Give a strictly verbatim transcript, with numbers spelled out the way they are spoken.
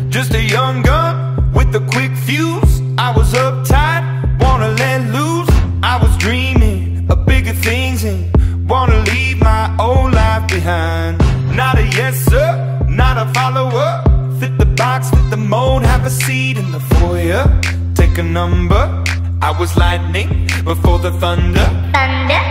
Just a young gun with a quick fuse. I was uptight, wanna let loose. I was dreaming of bigger things and wanna leave my old life behind. Not a yes sir, not a follower. Fit the box, fit the mold, have a seat in the foyer. Take a number. I was lightning before the thunder. Thunder.